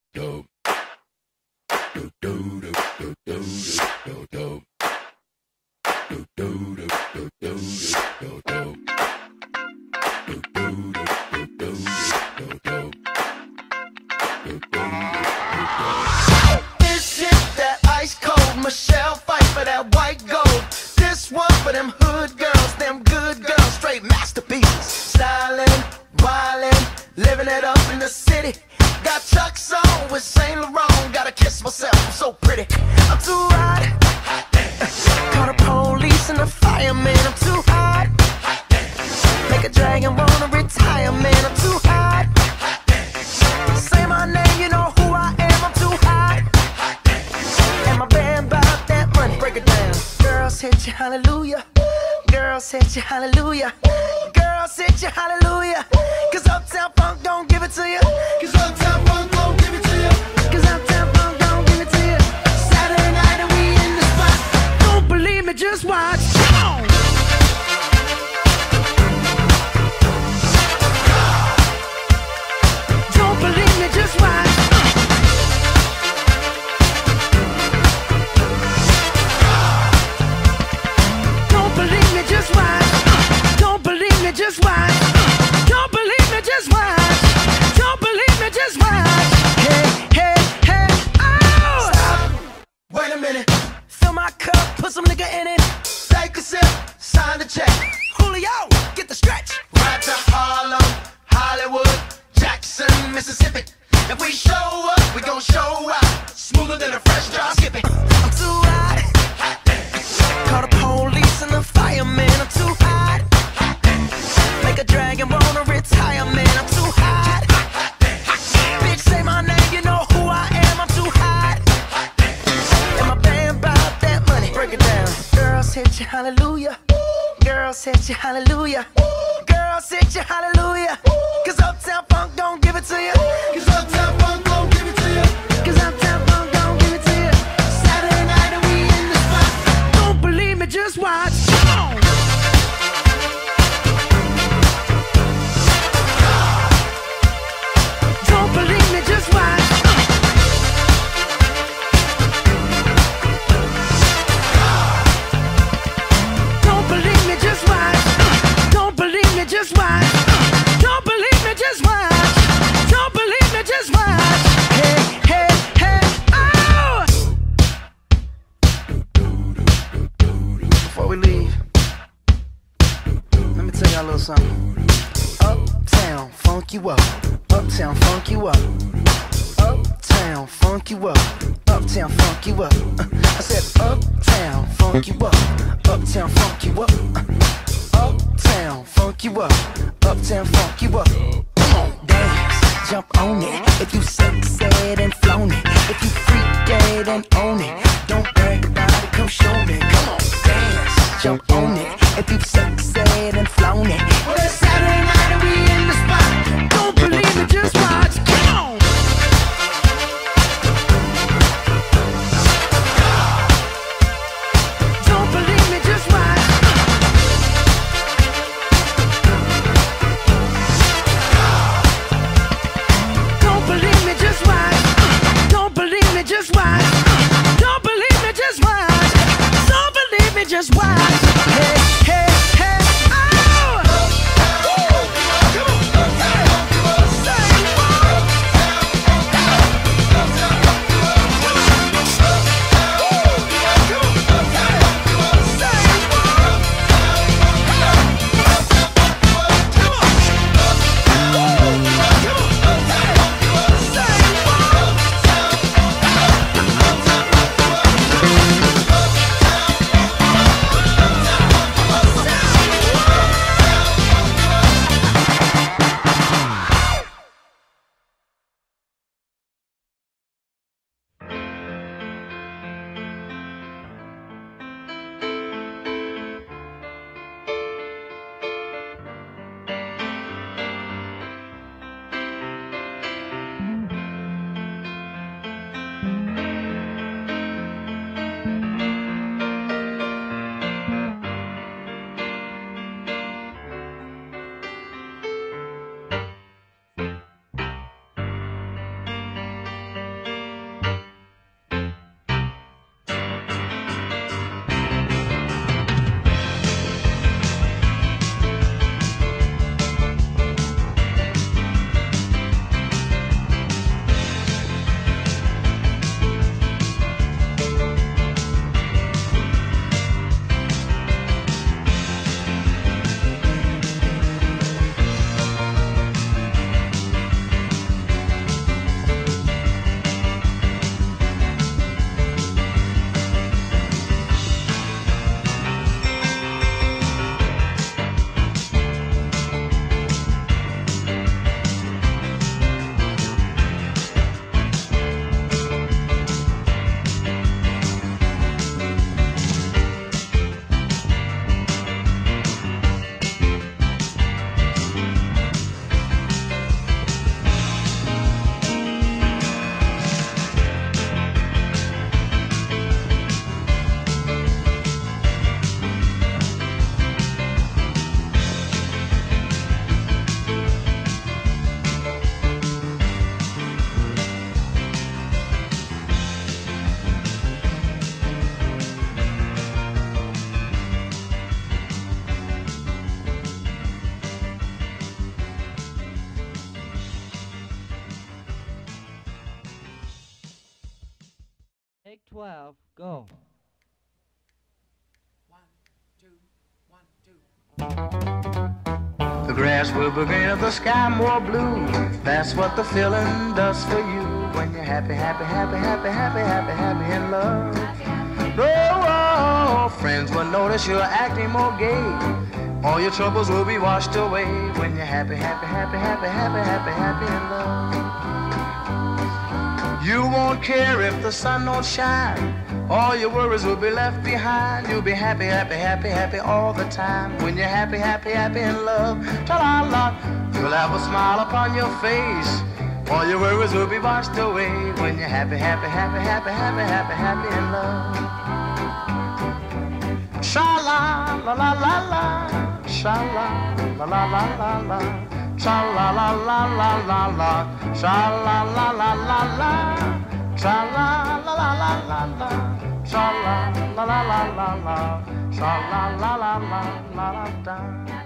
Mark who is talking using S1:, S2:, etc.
S1: This shit that ice cold, Michelle fight for that white gold. This one for them hood girls, them good girls, straight masterpieces. Stylin', wildin', living it up in the city. Got Chuck's on with Saint Laurent, gotta kiss myself, I'm so pretty. I'm too hot. Call the police and the fireman, I'm too hot. Make a dragon wanna retire, man, I'm too hot. Say my name, you know who I am, I'm too hot. And my band bout that money, break it down. Girls hit you, hallelujah. Girls hit you, hallelujah. Girls hit you, hallelujah. Cause Uptown Funk don't give it to you. Cause Uptown Funk don't give it to you. Cause Uptown Funk don't give it to you. Saturday night and we in the spot. Don't believe me, just watch. Come on. Don't believe me, just watch. Don't believe me, just watch. Don't believe me, just watch. Don't believe me, just watch. Don't believe me, just watch. Hey, hey, hey, oh! Stop. Wait a minute. Fill my cup, put some nigga in it. Take a sip, sign the check. Julio, get the stretch. Right to Harlem, Hollywood, Jackson, Mississippi. If we show up, we gon' show out. Smoother than a fresh drop skipping. I'm too hot. Call the police and the fireman, I'm too hot. Make a dragon wanna retire, man, I'm too hot. Bitch, say my name, you know who I am, I'm too hot. And my band bout that money, break it down. Girls hit you, hallelujah. Girls hit you, hallelujah. Girls hit you, hallelujah. Cause Uptown Funk don't give it to you. Cause Uptown Funk don't give it to you. Cause Uptown Funk don't give it to you. Saturday night and we in the spot. Don't believe me, just watch. Come on. Don't believe me, just watch. Don't believe me, just watch. Don't believe me, just watch. Don't believe me, just watch. Don't believe me, just watch. Hey, hey, hey, oh! Before we leave, let me tell y'all a little something. Uptown, funk you up. Uptown, funk you up. Uptown, funk you up. Uptown, funk you up. I said uptown, funk you up. Uptown, funk you up. Uptown, funk you up. Uptown, funk you up. Come on, dance, jump on it. If you sexed and flown it. If you freak dead and own it. Don't brag about it, come show me. Come on, dance, jump on it. If you sexed and flown it. Well, it's Saturday night and we in the spot. Don't believe it, just watch. Come on. Don't believe me, just watch. Don't believe me, just watch. Don't believe me, just watch. Don't believe me, just watch. Don't believe me, just watch. Hey, hey, hey.
S2: Take 12, go.
S1: 1, 2, 1, 2.
S3: The grass will be greener, the sky more blue. That's what the feeling does for you when you're happy, happy, happy, happy, happy, happy, happy in love. Oh, friends will notice you're acting more gay. All your troubles will be washed away when you're happy, happy, happy, happy, happy, happy, happy in love. You won't care if the sun don't shine. All your worries will be left behind. You'll be happy, happy, happy, happy all the time when you're happy, happy, happy in love. Tra-la-la, you'll have a smile upon your face. All your worries will be washed away when you're happy, happy, happy, happy, happy, happy, happy in love. Sha-la-la-la-la-la, sha-la-la-la-la-la, sha-la-la-la-la-la-la, sha-la-la-la-la-la, sha-la-la-la-la-la, sha-la-la-la-la-la, sha-la-la-la-la-la-la.